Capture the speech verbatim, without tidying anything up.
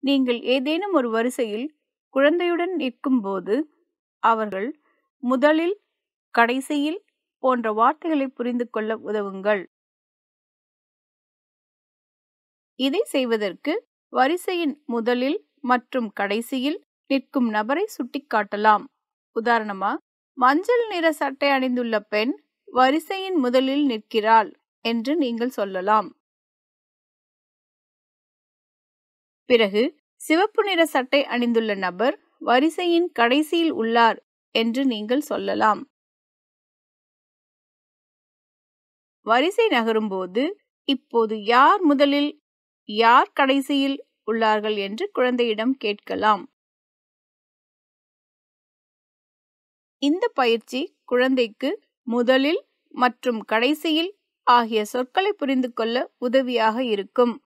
நீங்கள் ஏதேனும் ஒரு வரிசையில் குழந்தையுடன் நிற்கும்போது அவர்கள் முதலில், கடைசியில் போன்ற வார்த்தைகளை புரிந்து கொள்ள உதவுங்கள். இதை செய்வதற்கு வரிசையின் முதலில் மற்றும் கடைசியில் நிற்கும் நபரை சுட்டிக்காட்டலாம். உதாரணமா, மஞ்சள் நிற சட்டை அணிந்துள்ள பெண் வரிசையின் முதலில் நிற்கிறாள் என்று நீங்கள் சொல்லலாம். பிறகு சிவப்பு நிற சட்டை அணிந்துள்ள நபர் வரிசையின் கடைசியில் உள்ளார் என்று நீங்கள் சொல்லலாம். வரிசை நகரும்போது இப்போது யார் முதலில், யார் கடைசியில் உள்ளார்கள் என்று குழந்தையிடம் கேட்கலாம். இந்த பயிற்சி குழந்தைக்கு முதலில் மற்றும் கடைசியில் ஆகிய சொற்களை புரிந்து கொள்ள உதவியாக இருக்கும்.